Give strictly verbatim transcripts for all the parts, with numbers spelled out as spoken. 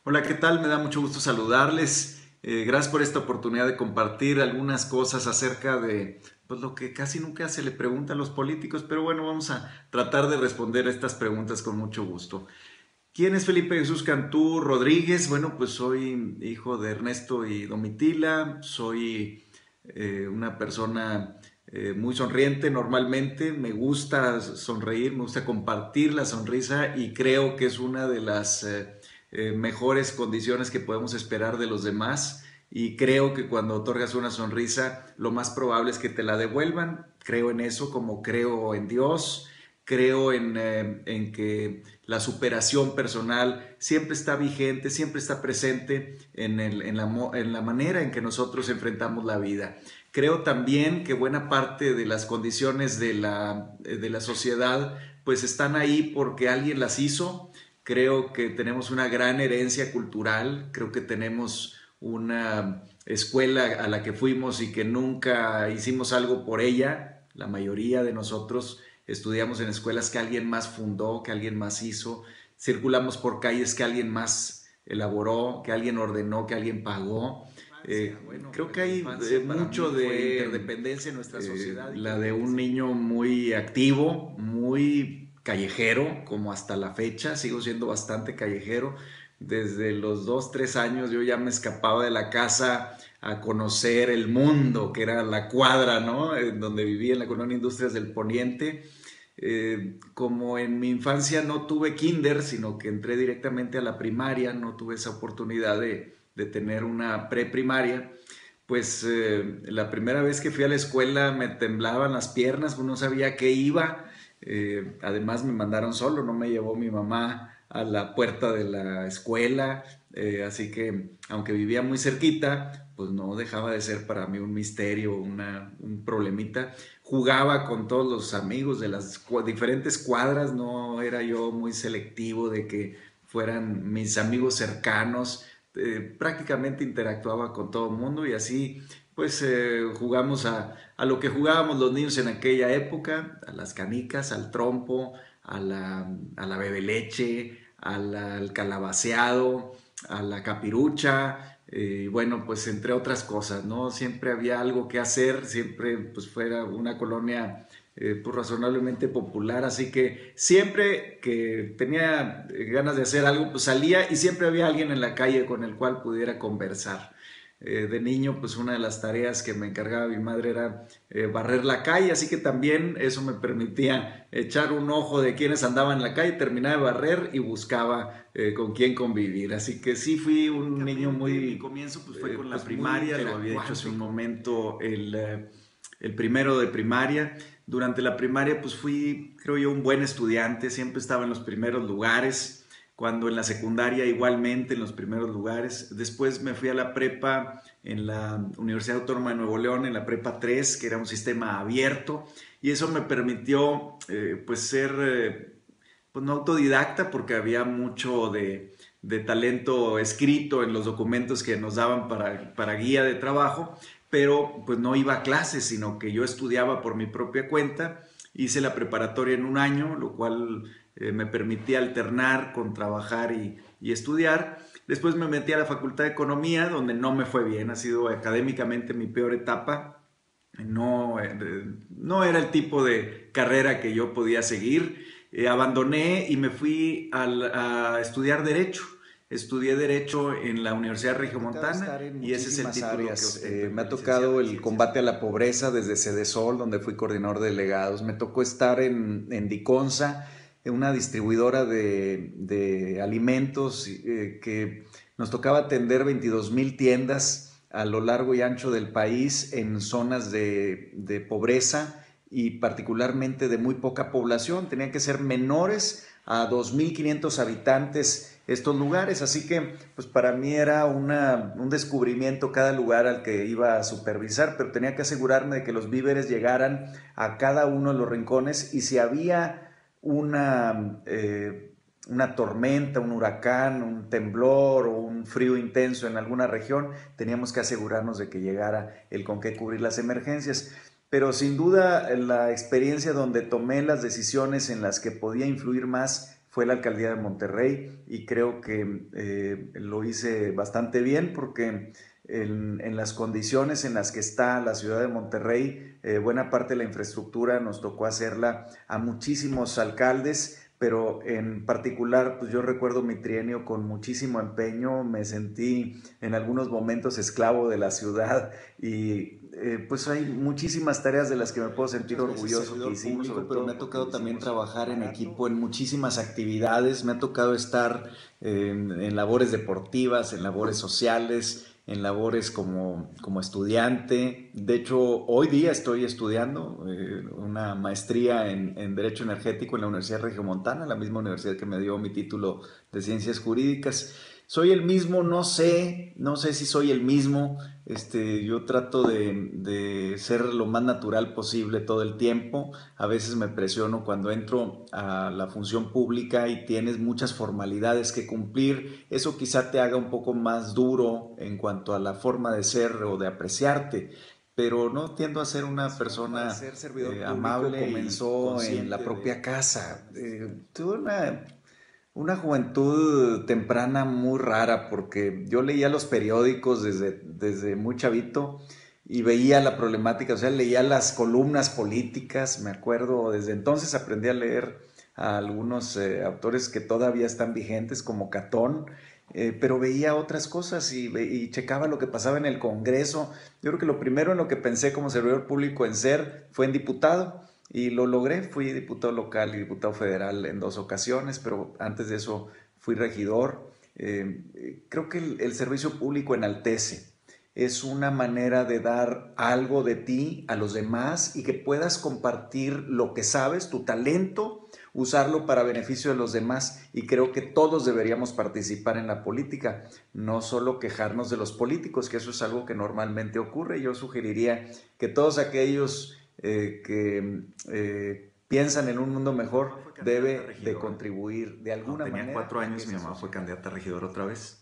Hola, ¿qué tal? Me da mucho gusto saludarles. Eh, gracias por esta oportunidad de compartir algunas cosas acerca de pues, lo que casi nunca se le pregunta a los políticos, pero bueno, vamos a tratar de responder estas preguntas con mucho gusto. ¿Quién es Felipe Jesús Cantú Rodríguez? Bueno, pues soy hijo de Ernesto y Domitila, soy eh, una persona eh, muy sonriente normalmente, me gusta sonreír, me gusta compartir la sonrisa y creo que es una de las eh, eh, mejores condiciones que podemos esperar de los demás. Y creo que cuando otorgas una sonrisa, lo más probable es que te la devuelvan. Creo en eso, como creo en Dios, creo en, eh, en que la superación personal siempre está vigente, siempre está presente en, el, en, la, en la manera en que nosotros enfrentamos la vida. Creo también que buena parte de las condiciones de la, de la sociedad pues están ahí porque alguien las hizo. Creo que tenemos una gran herencia cultural, creo que tenemos una escuela a la que fuimos y que nunca hicimos algo por ella. La mayoría de nosotros estudiamos en escuelas que alguien más fundó, que alguien más hizo, circulamos por calles que alguien más elaboró, que alguien ordenó, que alguien pagó. Eh, creo que hay eh, mucho de interdependencia en nuestra sociedad. Eh, la de un niño muy activo, muy callejero, como hasta la fecha, sigo siendo bastante callejero. Desde los dos, tres años yo ya me escapaba de la casa a conocer el mundo, que era la cuadra, ¿no? En donde vivía en la colonia Industrias del Poniente. Eh, como en mi infancia no tuve kinder, sino que entré directamente a la primaria, no tuve esa oportunidad de, de tener una preprimaria, pues eh, la primera vez que fui a la escuela me temblaban las piernas, no sabía qué iba, eh, además me mandaron solo, no me llevó mi mamá a la puerta de la escuela, eh, así que aunque vivía muy cerquita, pues no dejaba de ser para mí un misterio, una, un problemita. Jugaba con todos los amigos de las diferentes cuadras, no era yo muy selectivo de que fueran mis amigos cercanos, eh, prácticamente interactuaba con todo el mundo y así pues eh, jugamos a, a, lo que jugábamos los niños en aquella época, a las canicas, al trompo, a la, a la bebeleche, al, al calabaceado, a la capirucha, y eh, bueno, pues entre otras cosas, ¿no? Siempre había algo que hacer, siempre pues fuera una colonia eh, pues razonablemente popular, así que siempre que tenía ganas de hacer algo, pues salía y siempre había alguien en la calle con el cual pudiera conversar. Eh, de niño, pues una de las tareas que me encargaba mi madre era eh, barrer la calle, así que también eso me permitía echar un ojo de quienes andaban en la calle, terminaba de barrer y buscaba eh, con quién convivir. Así que sí fui un niño muy... Mi comienzo pues fue eh, con la pues primaria, lo había dicho hace un momento, el, eh, el primero de primaria. Durante la primaria pues fui, creo yo, un buen estudiante, siempre estaba en los primeros lugares, cuando en la secundaria igualmente en los primeros lugares. Después me fui a la prepa en la Universidad Autónoma de Nuevo León, en la prepa tres, que era un sistema abierto, y eso me permitió eh, pues ser, eh, pues no autodidacta, porque había mucho de, de, talento escrito en los documentos que nos daban para, para guía de trabajo, pero pues no iba a clases, sino que yo estudiaba por mi propia cuenta. Hice la preparatoria en un año, lo cual eh, me permitía alternar con trabajar y, y estudiar. Después me metí a la Facultad de Economía, donde no me fue bien, ha sido académicamente mi peor etapa. No, eh, no era el tipo de carrera que yo podía seguir. Eh, abandoné y me fui a, a estudiar Derecho. Estudié Derecho en la Universidad Regiomontana y ese es el título áreas. que eh, me ha tocado el combate a la pobreza desde Cedesol, donde fui coordinador de delegados. Me tocó estar en, en Diconsa, en una distribuidora de, de alimentos eh, que nos tocaba atender veintidós mil tiendas a lo largo y ancho del país en zonas de, de pobreza y particularmente de muy poca población. Tenían que ser menores a dos mil quinientos habitantes estos lugares, así que pues para mí era una, un descubrimiento cada lugar al que iba a supervisar, pero tenía que asegurarme de que los víveres llegaran a cada uno de los rincones y si había una, eh, una tormenta, un huracán, un temblor o un frío intenso en alguna región, teníamos que asegurarnos de que llegara el con qué cubrir las emergencias. Pero sin duda la experiencia donde tomé las decisiones en las que podía influir más fue la alcaldía de Monterrey y creo que eh, lo hice bastante bien porque en, en, las condiciones en las que está la ciudad de Monterrey, eh, buena parte de la infraestructura nos tocó hacerla a muchísimos alcaldes, pero en particular, pues yo recuerdo mi trienio con muchísimo empeño, me sentí en algunos momentos esclavo de la ciudad y eh, pues hay muchísimas tareas de las que me puedo sentir orgulloso que hicimos, público, pero me ha tocado también trabajar en equipo en muchísimas actividades, me ha tocado estar en, en labores deportivas, en labores sociales, en labores como, como estudiante. De hecho, hoy día estoy estudiando eh, una maestría en, en Derecho Energético en la Universidad Regiomontana, la misma universidad que me dio mi título de Ciencias Jurídicas. Soy el mismo, no sé, no sé si soy el mismo. Este, yo trato de, de ser lo más natural posible todo el tiempo. A veces me presiono cuando entro a la función pública y tienes muchas formalidades que cumplir. Eso quizá te haga un poco más duro en cuanto a la forma de ser o de apreciarte. Pero no tiendo a ser una persona ser servidor eh, amable. Comenzó en la propia de... casa. Eh, tuve una una juventud temprana muy rara porque yo leía los periódicos desde, desde muy chavito y veía la problemática, o sea, leía las columnas políticas, me acuerdo, desde entonces aprendí a leer a algunos eh, autores que todavía están vigentes como Catón, eh, pero veía otras cosas y, y checaba lo que pasaba en el Congreso. Yo creo que lo primero en lo que pensé como servidor público en ser fue en diputado. Y lo logré, fui diputado local y diputado federal en dos ocasiones, pero antes de eso fui regidor. Eh, creo que el, el servicio público enaltece, es una manera de dar algo de ti a los demás y que puedas compartir lo que sabes, tu talento, usarlo para beneficio de los demás. Y creo que todos deberíamos participar en la política, no solo quejarnos de los políticos, que eso es algo que normalmente ocurre. Yo sugeriría que todos aquellos eh, que eh, piensan en un mundo mejor debe de contribuir de alguna manera. Tenía cuatro años, mi mamá fue candidata a regidor otra vez.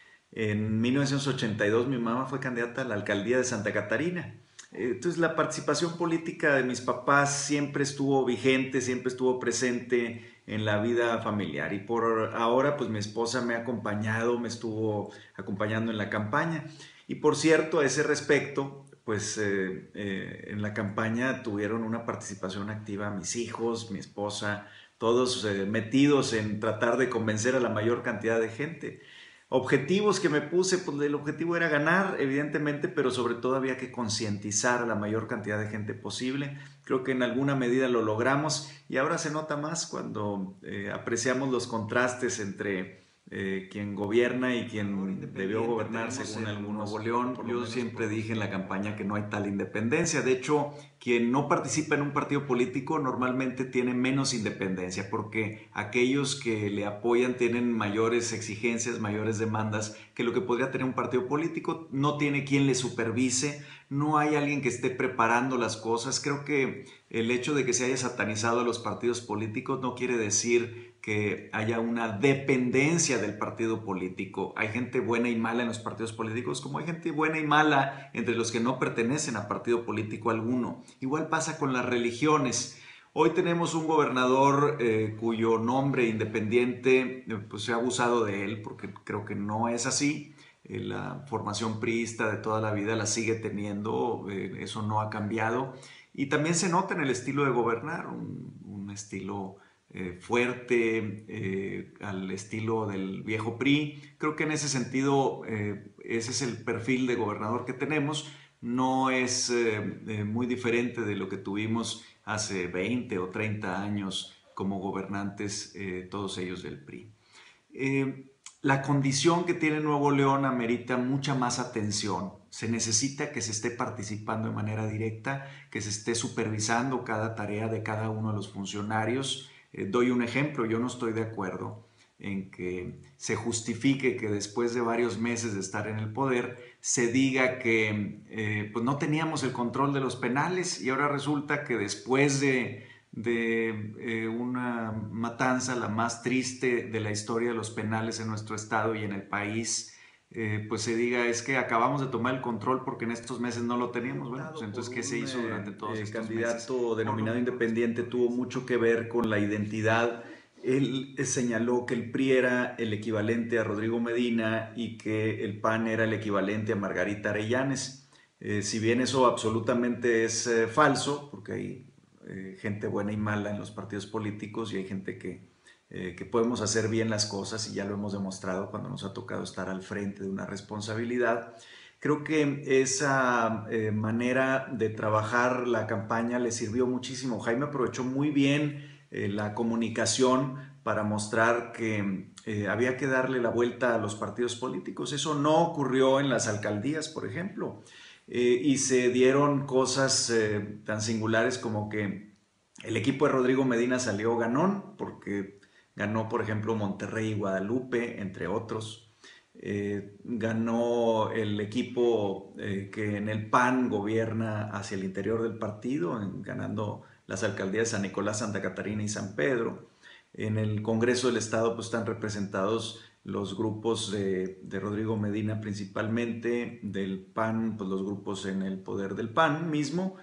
En mil novecientos ochenta y dos mi mamá fue candidata a la alcaldía de Santa Catarina. Entonces la participación política de mis papás siempre estuvo vigente, siempre estuvo presente en la vida familiar. Y por ahora pues mi esposa me ha acompañado, me estuvo acompañando en la campaña. Y por cierto, a ese respecto, pues eh, eh, en la campaña tuvieron una participación activa mis hijos, mi esposa, todos eh, metidos en tratar de convencer a la mayor cantidad de gente. Objetivos que me puse, pues el objetivo era ganar, evidentemente, pero sobre todo había que concientizar a la mayor cantidad de gente posible. Creo que en alguna medida lo logramos y ahora se nota más cuando eh, apreciamos los contrastes entre eh, quien gobierna y quien debió gobernar según algunos. Nuevo León, yo siempre dije en la campaña que no hay tal independencia. De hecho, quien no participa en un partido político normalmente tiene menos independencia porque aquellos que le apoyan tienen mayores exigencias, mayores demandas que lo que podría tener un partido político. No tiene quien le supervise, no hay alguien que esté preparando las cosas. Creo que el hecho de que se haya satanizado a los partidos políticos no quiere decir que haya una dependencia del partido político. Hay gente buena y mala en los partidos políticos, como hay gente buena y mala entre los que no pertenecen a partido político alguno. Igual pasa con las religiones. Hoy tenemos un gobernador eh, cuyo nombre independiente, eh, pues se ha abusado de él, porque creo que no es así. Eh, la formación priista de toda la vida la sigue teniendo, eh, eso no ha cambiado. Y también se nota en el estilo de gobernar, un, un estilo eh, fuerte, eh, al estilo del viejo P R I. Creo que en ese sentido eh, ese es el perfil de gobernador que tenemos. No es eh, eh, muy diferente de lo que tuvimos hace veinte o treinta años como gobernantes, eh, todos ellos del P R I. Eh, la condición que tiene Nuevo León amerita mucha más atención. Se necesita que se esté participando de manera directa, que se esté supervisando cada tarea de cada uno de los funcionarios. Eh, doy un ejemplo, yo no estoy de acuerdo en que se justifique que después de varios meses de estar en el poder se diga que eh, pues no teníamos el control de los penales y ahora resulta que después de, de eh, una matanza, la más triste de la historia de los penales en nuestro estado y en el país, eh, pues se diga es que acabamos de tomar el control porque en estos meses no lo teníamos. Bueno, pues entonces ¿qué se hizo durante todos eh, estos meses? El candidato denominado independiente tuvo mucho que ver con la identidad Él eh, señaló que el P R I era el equivalente a Rodrigo Medina y que el P A N era el equivalente a Margarita Arellanes. Eh, si bien eso absolutamente es eh, falso, porque hay eh, gente buena y mala en los partidos políticos y hay gente que, eh, que podemos hacer bien las cosas y ya lo hemos demostrado cuando nos ha tocado estar al frente de una responsabilidad. Creo que esa eh, manera de trabajar la campaña le sirvió muchísimo. Jaime aprovechó muy bien eh, la comunicación para mostrar que eh, había que darle la vuelta a los partidos políticos. Eso no ocurrió en las alcaldías, por ejemplo, eh, y se dieron cosas eh, tan singulares como que el equipo de Rodrigo Medina salió ganón, porque ganó, por ejemplo, Monterrey y Guadalupe, entre otros. Eh, ganó el equipo eh, que en el P A N gobierna hacia el interior del partido, en, ganando las alcaldías de San Nicolás, Santa Catarina y San Pedro. En el Congreso del Estado pues, están representados los grupos de, de Rodrigo Medina principalmente, del P A N, pues los grupos en el poder del P A N mismo,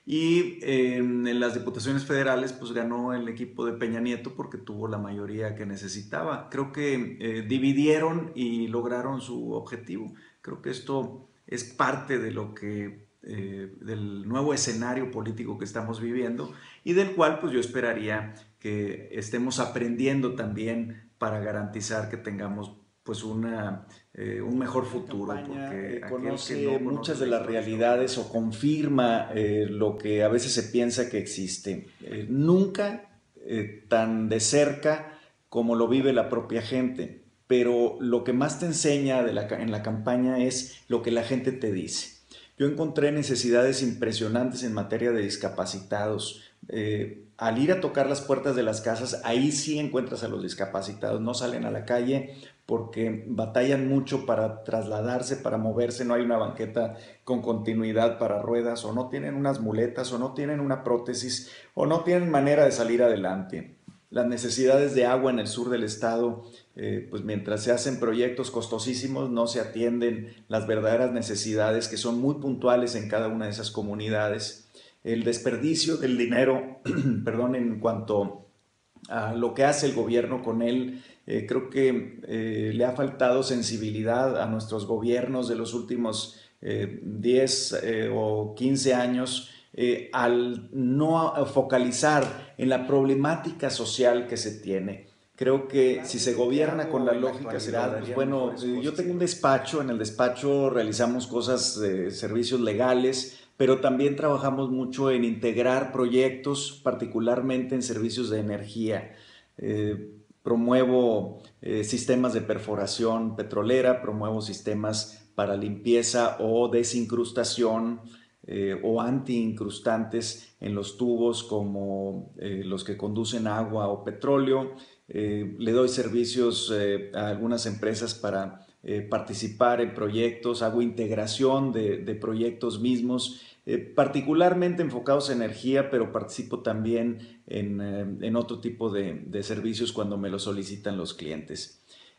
y eh, en las diputaciones federales pues ganó el equipo de Peña Nieto porque tuvo la mayoría que necesitaba. Creo que eh, dividieron y lograron su objetivo. Creo que esto es parte de lo que, eh, del nuevo escenario político que estamos viviendo y del cual pues yo esperaría que estemos aprendiendo también para garantizar que tengamos pues una, eh, un mejor futuro. Campaña Porque eh, conoce conoce no muchas conoce de la las historia realidades o confirma eh, lo que a veces se piensa que existe. Eh, nunca eh, tan de cerca como lo vive la propia gente, pero lo que más te enseña de la, en la campaña es lo que la gente te dice. Yo encontré necesidades impresionantes en materia de discapacitados. Eh, al ir a tocar las puertas de las casas, ahí sí encuentras a los discapacitados, no salen a la calle porque batallan mucho para trasladarse, para moverse, no hay una banqueta con continuidad para ruedas, o no tienen unas muletas, o no tienen una prótesis, o no tienen manera de salir adelante. Las necesidades de agua en el sur del estado, eh, pues mientras se hacen proyectos costosísimos, no se atienden las verdaderas necesidades que son muy puntuales en cada una de esas comunidades. El desperdicio del dinero, perdón, en cuanto a lo que hace el gobierno con él, eh, creo que eh, le ha faltado sensibilidad a nuestros gobiernos de los últimos eh, diez eh, o quince años eh, al no focalizar en la problemática social que se tiene. Creo que si se gobierna con la lógica, se pues bueno, eh, yo tengo un despacho, en el despacho realizamos cosas de servicios legales, pero también trabajamos mucho en integrar proyectos, particularmente en servicios de energía. Eh, promuevo eh, sistemas de perforación petrolera, promuevo sistemas para limpieza o desincrustación eh, o anti-incrustantes en los tubos como eh, los que conducen agua o petróleo. Eh, le doy servicios eh, a algunas empresas para eh, participar en proyectos, hago integración de, de proyectos mismos, eh, particularmente enfocados en energía, pero participo también en, eh, en otro tipo de, de, servicios cuando me lo solicitan los clientes.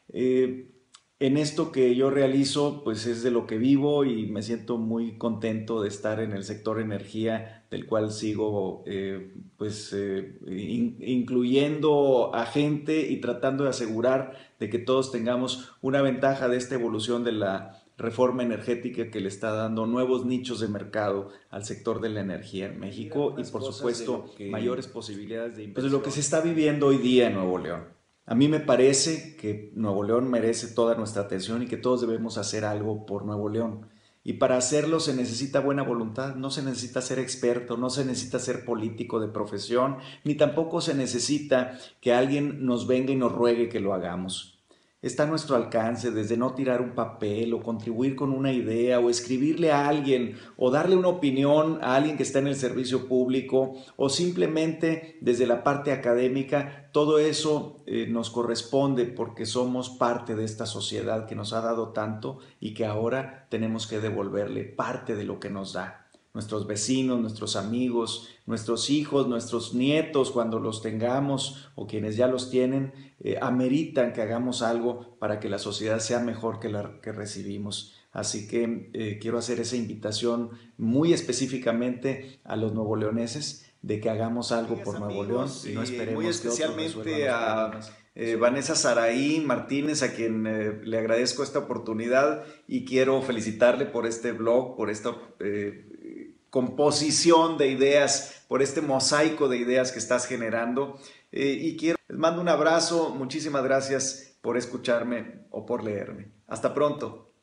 Eh, en esto que yo realizo, pues es de lo que vivo y me siento muy contento de estar en el sector energía, del cual sigo eh, pues eh, in, incluyendo a gente y tratando de asegurar de que todos tengamos una ventaja de esta evolución de la reforma energética que le está dando nuevos nichos de mercado al sector de la energía en México y por supuesto que, mayores posibilidades de inversión. Pues de lo que se está viviendo hoy día en Nuevo León. A mí me parece que Nuevo León merece toda nuestra atención y que todos debemos hacer algo por Nuevo León. Y para hacerlo se necesita buena voluntad, no se necesita ser experto, no se necesita ser político de profesión, ni tampoco se necesita que alguien nos venga y nos ruegue que lo hagamos. Está a nuestro alcance desde no tirar un papel o contribuir con una idea o escribirle a alguien o darle una opinión a alguien que está en el servicio público o simplemente desde la parte académica. Todo eso eh, nos corresponde porque somos parte de esta sociedad que nos ha dado tanto y que ahora tenemos que devolverle parte de lo que nos da. Nuestros vecinos, nuestros amigos, nuestros hijos, nuestros nietos, cuando los tengamos o quienes ya los tienen, eh, ameritan que hagamos algo para que la sociedad sea mejor que la que recibimos. Así que eh, quiero hacer esa invitación muy específicamente a los nuevoleoneses de que hagamos algo por Nuevo León y no esperemos muy especialmente que a eh, Vanessa Saraí Martínez, a quien eh, le agradezco esta oportunidad y quiero felicitarle por este blog, por esta eh, composición de ideas, por este mosaico de ideas que estás generando. Eh, y quiero, les mando un abrazo, muchísimas gracias por escucharme o por leerme. Hasta pronto.